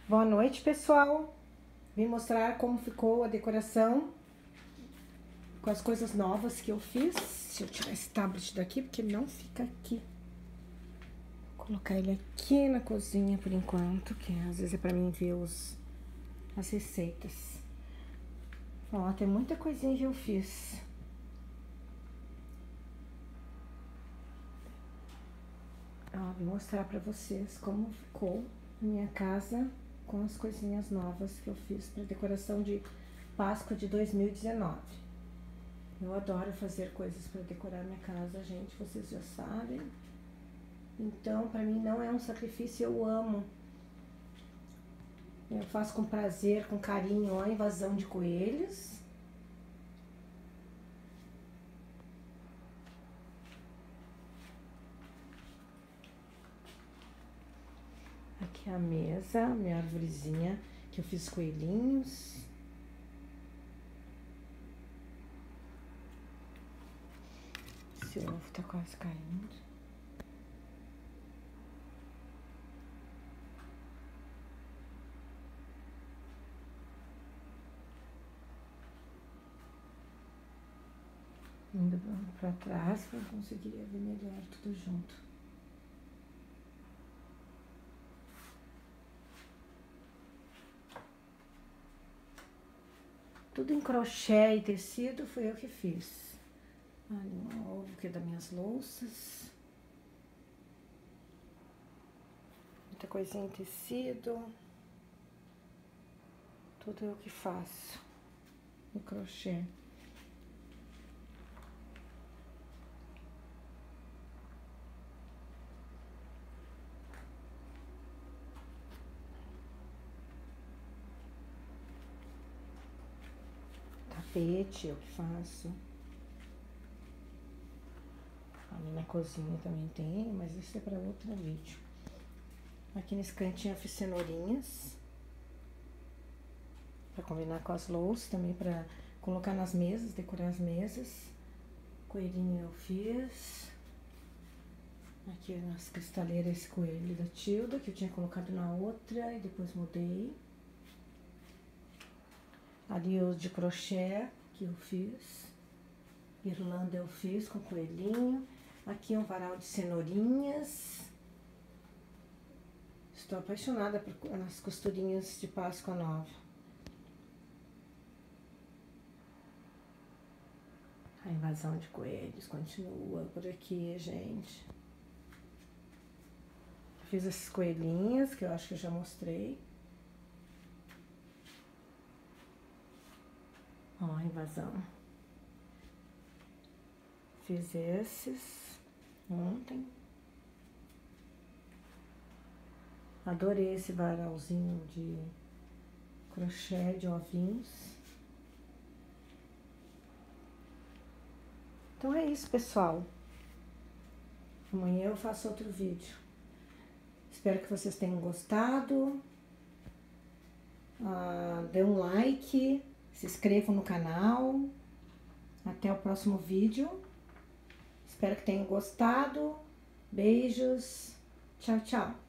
Boa noite, pessoal. Vim mostrar como ficou a decoração com as coisas novas que eu fiz. Deixa eu tirar esse tablet daqui, porque ele não fica aqui. Vou colocar ele aqui na cozinha por enquanto, que às vezes é pra mim ver as receitas. Ó, tem muita coisinha que eu fiz. Ó, vou mostrar pra vocês como ficou a minha casa com as coisinhas novas que eu fiz para decoração de Páscoa de 2019. Eu adoro fazer coisas para decorar minha casa, gente, vocês já sabem. Então, para mim não é um sacrifício, eu amo. Eu faço com prazer, com carinho, ó, a invasão de coelhos. Aqui a mesa, minha arvorezinha, que eu fiz coelhinhos. Esse ovo tá quase caindo. Indo pra trás, pra eu conseguir ver melhor tudo junto. Tudo em crochê e tecido foi eu que fiz. Ali um ovo que é das minhas louças. Muita coisinha em tecido. Tudo eu que faço. Em crochê. Tapete eu que faço. Ali na cozinha também tem, mas isso é para outro vídeo. Aqui nesse cantinho eu fiz cenourinhas. Para combinar com as louças, também para colocar nas mesas, decorar as mesas. Coelhinho eu fiz. Aqui nas cristaleiras esse coelho da Tilda, que eu tinha colocado na outra e depois mudei. Ali os de crochê que eu fiz. Guirlanda eu fiz com coelhinho. Aqui um varal de cenourinhas. Estou apaixonada nas costurinhas de Páscoa Nova. A invasão de coelhos continua por aqui, gente. Fiz esses coelhinhos, que eu acho que eu já mostrei. Ó, a invasão. Fiz esses ontem. Adorei esse varalzinho de crochê de ovinhos. Então é isso, pessoal. Amanhã eu faço outro vídeo. Espero que vocês tenham gostado. Dê um like, se inscrevam no canal. Até o próximo vídeo. Espero que tenham gostado. Beijos. Tchau, tchau.